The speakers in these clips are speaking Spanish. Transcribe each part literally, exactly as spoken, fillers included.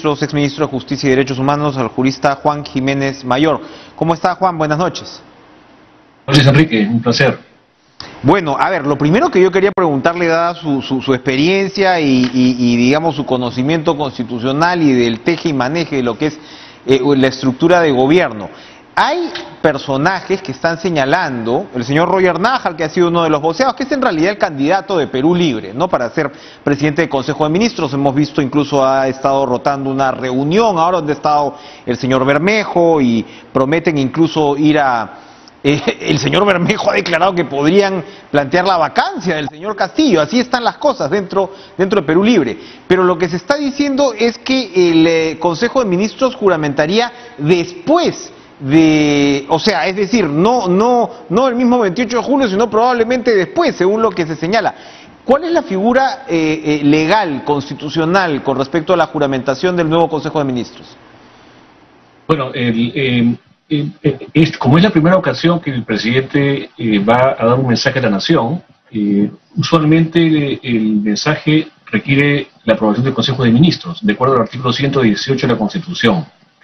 Ministros, exministro de Justicia y Derechos Humanos, al jurista Juan Jiménez Mayor. ¿Cómo está, Juan? Buenas noches. Buenas noches, Enrique. Un placer. Bueno, a ver, lo primero que yo quería preguntarle, dada su, su, su experiencia y, y, y, digamos, su conocimiento constitucional y del teje y maneje de lo que es eh, la estructura de gobierno. Hay personajes que están señalando, el señor Roger Nájar, que ha sido uno de los voceados, que es en realidad el candidato de Perú Libre, ¿no?, para ser presidente del Consejo de Ministros. Hemos visto, incluso ha estado rotando una reunión ahora donde ha estado el señor Bermejo y prometen incluso ir a... Eh, el señor Bermejo ha declarado que podrían plantear la vacancia del señor Castillo. Así están las cosas dentro, dentro de Perú Libre. Pero lo que se está diciendo es que el eh, Consejo de Ministros juramentaría después de, o sea, es decir, no, no, no el mismo veintiocho de julio, sino probablemente después, según lo que se señala. ¿Cuál es la figura eh, eh, legal, constitucional, con respecto a la juramentación del nuevo Consejo de Ministros? Bueno, el, eh, eh, eh, es, como es la primera ocasión que el presidente eh, va a dar un mensaje a la nación, eh, usualmente el, el mensaje requiere la aprobación del Consejo de Ministros, de acuerdo al artículo ciento dieciocho de la Constitución.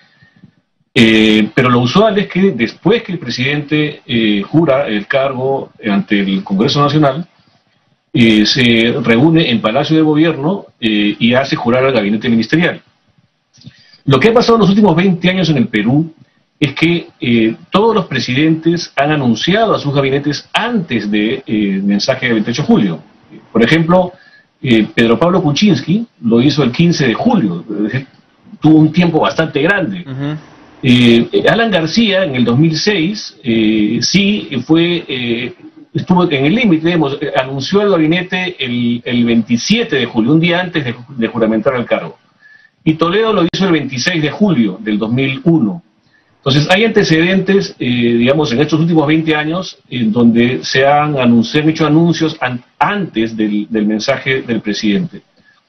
Eh, pero lo usual es que después que el presidente eh, jura el cargo ante el Congreso Nacional, eh, se reúne en Palacio de Gobierno eh, y hace jurar al gabinete ministerial. Lo que ha pasado en los últimos veinte años en el Perú es que eh, todos los presidentes han anunciado a sus gabinetes antes del de, eh, mensaje del veintiocho de julio. Por ejemplo, eh, Pedro Pablo Kuczynski lo hizo el quince de julio, tuvo un tiempo bastante grande. Uh-huh. Eh, Alan García en el dos mil seis eh, sí fue, eh, estuvo en el límite, anunció el gabinete el, el veintisiete de julio, un día antes de, de juramentar el cargo. Y Toledo lo hizo el veintiséis de julio del dos mil uno. Entonces hay antecedentes, eh, digamos, en estos últimos veinte años, en donde se han, anunciado, hecho anuncios an, antes del, del mensaje del presidente.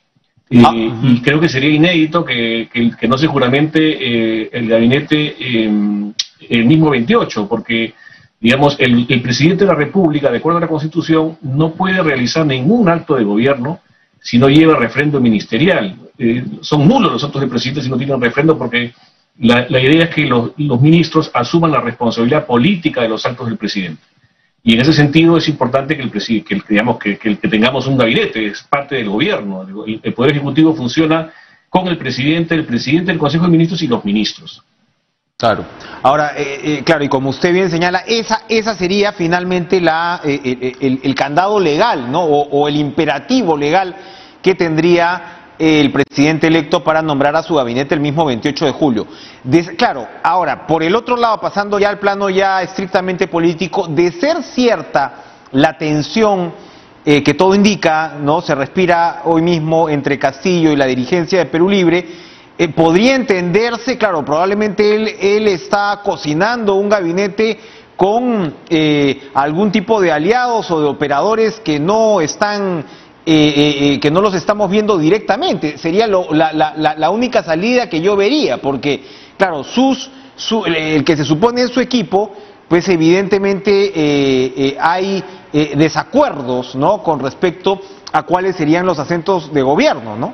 Eh, ah, uh-huh. Y creo que sería inédito que, que, que no se juramente eh, el gabinete eh, el mismo veintiocho, porque, digamos, el, el presidente de la República, de acuerdo a la Constitución, no puede realizar ningún acto de gobierno si no lleva refrendo ministerial. Eh, son nulos los actos del presidente si no tienen refrendo, porque la, la idea es que los, los ministros asuman la responsabilidad política de los actos del presidente. Y en ese sentido es importante que, el, que, el, digamos, que, que, que tengamos un gabinete, es parte del gobierno. El, el Poder Ejecutivo funciona con el presidente, el presidente del Consejo de Ministros y los ministros. Claro. Ahora, eh, eh, claro, y como usted bien señala, esa, esa sería finalmente la, eh, eh, el, el candado legal, ¿no? O, o el imperativo legal que tendría el presidente electo para nombrar a su gabinete el mismo veintiocho de julio. De, claro, ahora, por el otro lado, pasando ya al plano ya estrictamente político, de ser cierta la tensión eh, que todo indica, ¿no?, se respira hoy mismo entre Castillo y la dirigencia de Perú Libre, eh, podría entenderse, claro, probablemente él, él está cocinando un gabinete con eh, algún tipo de aliados o de operadores que no están... Eh, eh, eh, que no los estamos viendo directamente. Sería lo, la, la, la única salida que yo vería, porque, claro, sus, su, el que se supone es su equipo, pues evidentemente eh, eh, hay eh, desacuerdos, ¿no?, con respecto a cuáles serían los acentos de gobierno, ¿no?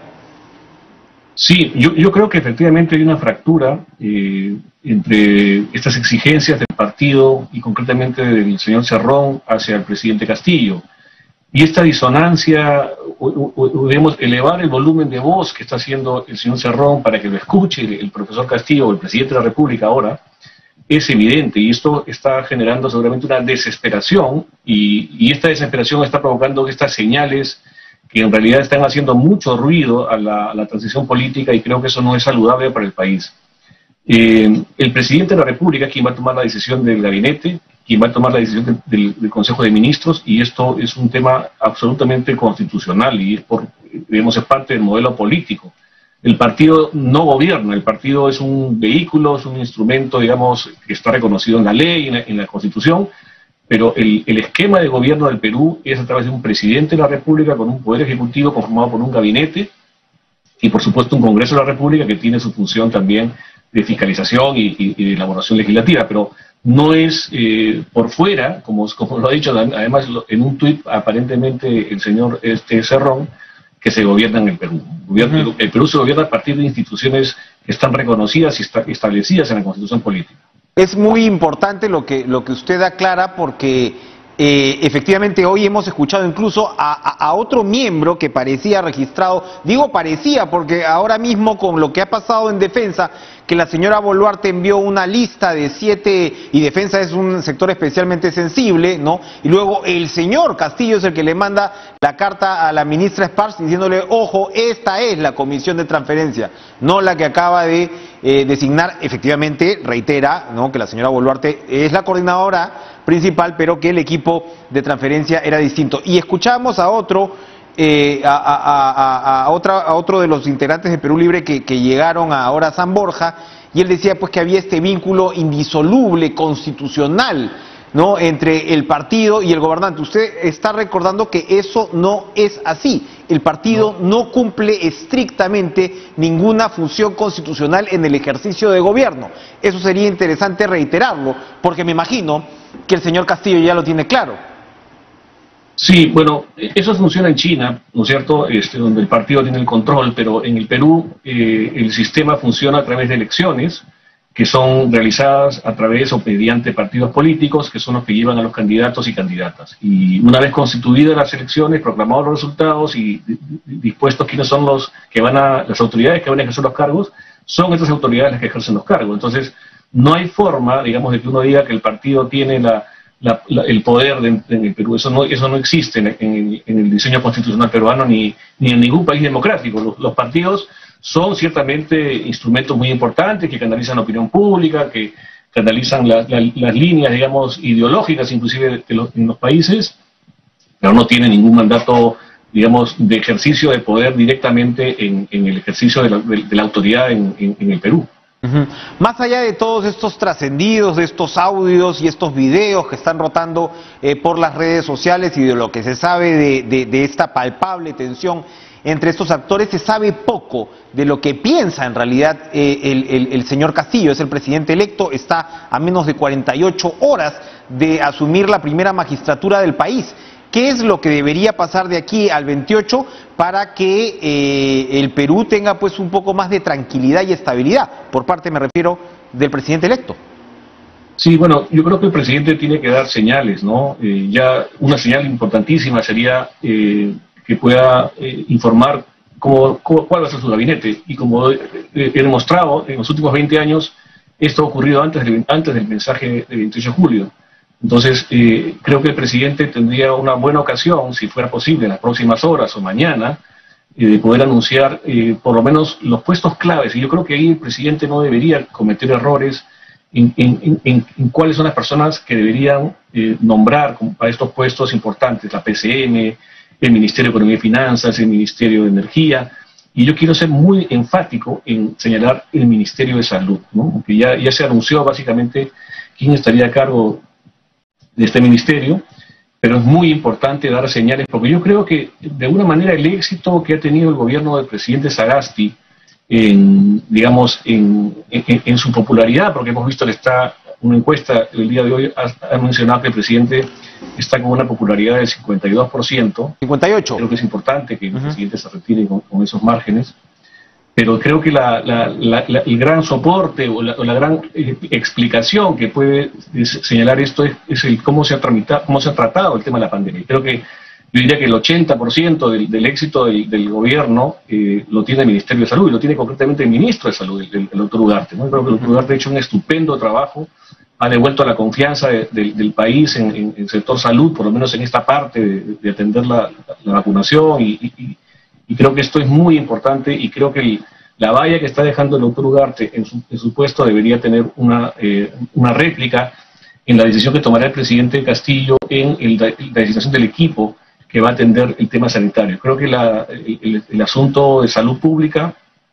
Sí, yo, yo creo que efectivamente hay una fractura eh, entre estas exigencias del partido y concretamente del señor Cerrón hacia el presidente Castillo. Y esta disonancia, o, o, debemos elevar el volumen de voz que está haciendo el señor Cerrón para que lo escuche el, el profesor Castillo o el presidente de la República ahora, es evidente, y esto está generando seguramente una desesperación, y, y esta desesperación está provocando estas señales que en realidad están haciendo mucho ruido a la, a la transición política, y creo que eso no es saludable para el país. Eh, el presidente de la República es quien va a tomar la decisión del gabinete, quien va a tomar la decisión de, de, del Consejo de Ministros, y esto es un tema absolutamente constitucional y es, por, digamos, es parte del modelo político. El partido no gobierna, el partido es un vehículo, es un instrumento, digamos, que está reconocido en la ley, en la, en la Constitución, pero el, el esquema de gobierno del Perú es a través de un presidente de la República con un poder ejecutivo conformado por un gabinete y, por supuesto, un Congreso de la República que tiene su función también de fiscalización y, y, y de elaboración legislativa, pero no es eh, por fuera, como, como lo ha dicho además en un tuit aparentemente el señor este Cerrón, que se gobierna en el Perú. El, gobierno, uh-huh. el Perú se gobierna a partir de instituciones que están reconocidas y está, establecidas en la Constitución política. Es muy importante lo que, lo que usted aclara, porque eh, efectivamente hoy hemos escuchado incluso a, a, a otro miembro que parecía registrado, digo parecía porque ahora mismo con lo que ha pasado en Defensa, que la señora Boluarte envió una lista de siete, y Defensa es un sector especialmente sensible, ¿no? Y luego el señor Castillo es el que le manda la carta a la ministra Sparks diciéndole, ojo, esta es la comisión de transferencia, no la que acaba de eh, designar. Efectivamente, reitera, ¿no?, que la señora Boluarte es la coordinadora principal, pero que el equipo de transferencia era distinto. Y escuchamos a otro... Eh, a, a, a, a, otra, a otro de los integrantes de Perú Libre que, que llegaron ahora a San Borja, y él decía pues que había este vínculo indisoluble, constitucional, ¿no?, entre el partido y el gobernante. Usted está recordando que eso no es así. El partido no, no cumple estrictamente ninguna función constitucional en el ejercicio de gobierno. Eso sería interesante reiterarlo, porque me imagino que el señor Castillo ya lo tiene claro. Sí, bueno, eso funciona en China, ¿no es cierto?, este, donde el partido tiene el control, pero en el Perú eh, el sistema funciona a través de elecciones que son realizadas a través o mediante partidos políticos, que son los que llevan a los candidatos y candidatas. Y una vez constituidas las elecciones, proclamados los resultados y dispuestos quiénes son los que van a, las autoridades que van a ejercer los cargos, son estas autoridades las que ejercen los cargos. Entonces, no hay forma, digamos, de que uno diga que el partido tiene la La, la, el poder de, de, en el Perú. Eso no, eso no existe en, en, en el diseño constitucional peruano ni, ni en ningún país democrático. Los, los partidos son ciertamente instrumentos muy importantes que canalizan la opinión pública, que canalizan la, la, las líneas, digamos, ideológicas inclusive de los, en los países, pero no tienen ningún mandato, digamos, de ejercicio de poder directamente en, en el ejercicio de la, de, de la autoridad en, en, en el Perú. Uh-huh. Más allá de todos estos trascendidos, de estos audios y estos videos que están rotando eh, por las redes sociales y de lo que se sabe de, de, de esta palpable tensión entre estos actores, se sabe poco de lo que piensa en realidad eh, el, el, el señor Castillo. Es el presidente electo, está a menos de cuarenta y ocho horas de asumir la primera magistratura del país. ¿Qué es lo que debería pasar de aquí al veintiocho para que eh, el Perú tenga pues un poco más de tranquilidad y estabilidad? Por parte, me refiero, del presidente electo. Sí, bueno, yo creo que el presidente tiene que dar señales, ¿no? Eh, ya una señal importantísima sería eh, que pueda eh, informar cómo, cómo, cuál va a ser su gabinete. Y como eh, he demostrado, en los últimos veinte años, esto ha ocurrido antes del, antes del mensaje del veintiocho de julio. Entonces, eh, creo que el presidente tendría una buena ocasión, si fuera posible, en las próximas horas o mañana, eh, de poder anunciar eh, por lo menos los puestos claves. Y yo creo que ahí el presidente no debería cometer errores en, en, en, en cuáles son las personas que deberían eh, nombrar para estos puestos importantes, la P C M, el Ministerio de Economía y Finanzas, el Ministerio de Energía. Y yo quiero ser muy enfático en señalar el Ministerio de Salud, ¿no? Porque ya, ya se anunció básicamente quién estaría a cargo de este ministerio, pero es muy importante dar señales, porque yo creo que de alguna manera el éxito que ha tenido el gobierno del presidente Sagasti en, digamos, en, en, en su popularidad, porque hemos visto que está, una encuesta el día de hoy ha, ha mencionado que el presidente está con una popularidad del cincuenta y dos por ciento. cincuenta y ocho. Creo que es importante que el uh-huh. presidente se retire con, con esos márgenes. Pero creo que la, la, la, la, el gran soporte o la, o la gran eh, explicación que puede señalar esto es, es el cómo se ha tramitado, cómo se ha tratado el tema de la pandemia. Creo que yo diría que el ochenta por ciento del, del éxito del, del gobierno eh, lo tiene el Ministerio de Salud, y lo tiene concretamente el Ministro de Salud, el, el doctor Ugarte, ¿no? Creo que el doctor Ugarte ha hecho un estupendo trabajo, ha devuelto la confianza de, de, del país en, en, en el sector salud, por lo menos en esta parte de, de atender la, la vacunación y, y Y creo que esto es muy importante, y creo que el, la valla que está dejando el doctor Ugarte en su, en su puesto debería tener una, eh, una réplica en la decisión que tomará el presidente Castillo en el, la designación del equipo que va a atender el tema sanitario. Creo que la, el, el, el asunto de salud pública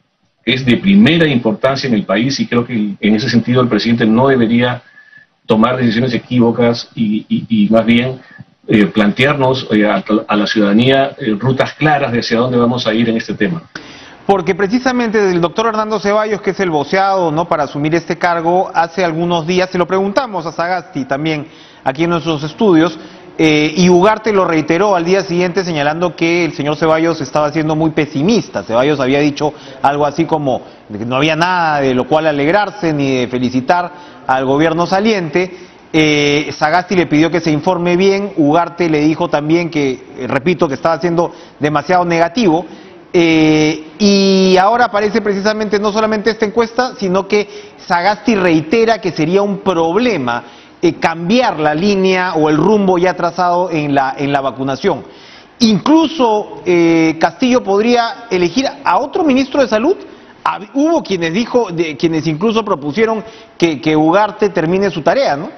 es de primera importancia en el país, y creo que en ese sentido el presidente no debería tomar decisiones equívocas y, y, y más bien Eh, plantearnos eh, a, a la ciudadanía eh, rutas claras de hacia dónde vamos a ir en este tema. Porque precisamente el doctor Hernando Ceballos, que es el voceado, ¿no?, para asumir este cargo, hace algunos días, se lo preguntamos a Sagasti también aquí en nuestros estudios, Eh, y Ugarte lo reiteró al día siguiente señalando que el señor Ceballos estaba siendo muy pesimista. Ceballos había dicho algo así como que no había nada de lo cual alegrarse ni de felicitar al gobierno saliente. Eh, Sagasti le pidió que se informe bien. Ugarte le dijo también que, eh, repito, que estaba siendo demasiado negativo. Eh, y ahora aparece precisamente no solamente esta encuesta, sino que Sagasti reitera que sería un problema Eh, cambiar la línea o el rumbo ya trazado en la, en la vacunación. Incluso eh, Castillo podría elegir a otro ministro de salud. Hab- hubo quienes dijo, de, quienes incluso propusieron que, que Ugarte termine su tarea, ¿no?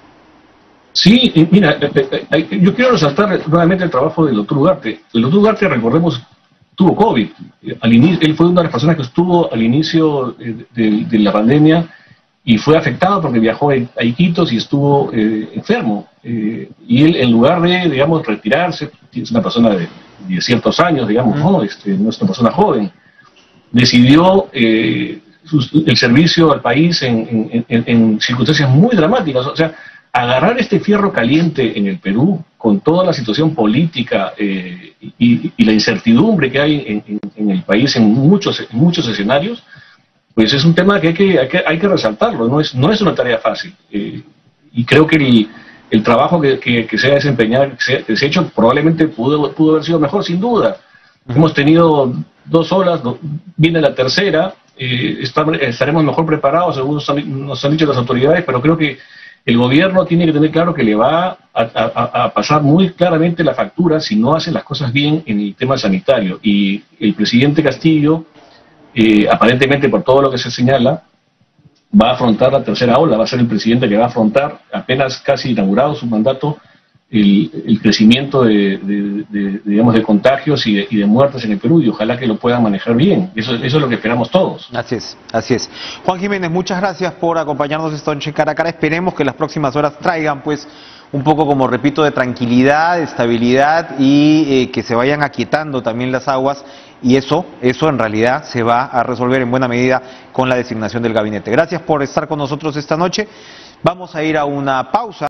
Sí, eh, mira, eh, eh, eh, yo quiero resaltar nuevamente el trabajo del doctor Ugarte. El doctor Ugarte, recordemos, tuvo COVID. Eh, Al inicio, él fue una de las personas que estuvo al inicio eh, de, de la pandemia y fue afectado porque viajó a Iquitos y estuvo eh, enfermo. Eh, y él, en lugar de, digamos, retirarse, es una persona de, de ciertos años, digamos, ¿no? Este, no es una persona joven, decidió eh, sus, el servicio al país en, en, en, en circunstancias muy dramáticas. O sea, agarrar este fierro caliente en el Perú, con toda la situación política eh, y, y la incertidumbre que hay en, en, en el país en muchos, en muchos escenarios, pues es un tema que hay que, hay que, hay que resaltarlo, no es, no es una tarea fácil. Eh, y creo que el, el trabajo que, que, que se ha desempeñado, que se, que se ha hecho, probablemente pudo, pudo haber sido mejor, sin duda. Uh-huh. Hemos tenido dos olas, no, viene la tercera, eh, está, estaremos mejor preparados, según nos han, nos han dicho las autoridades, pero creo que el gobierno tiene que tener claro que le va a, a, a pasar muy claramente la factura si no hacen las cosas bien en el tema sanitario. Y el presidente Castillo, Eh, aparentemente por todo lo que se señala, va a afrontar la tercera ola, va a ser el presidente que va a afrontar, apenas casi inaugurado su mandato, el, el crecimiento de, de, de, de, digamos, de contagios y de, y de muertes en el Perú, y ojalá que lo puedan manejar bien. Eso, eso es lo que esperamos todos. Así es, así es. Juan Jiménez, muchas gracias por acompañarnos esta noche cara a cara. Esperemos que las próximas horas traigan, pues, un poco, como repito, de tranquilidad, de estabilidad y eh, que se vayan aquietando también las aguas. Y eso, eso en realidad se va a resolver en buena medida con la designación del gabinete. Gracias por estar con nosotros esta noche. Vamos a ir a una pausa.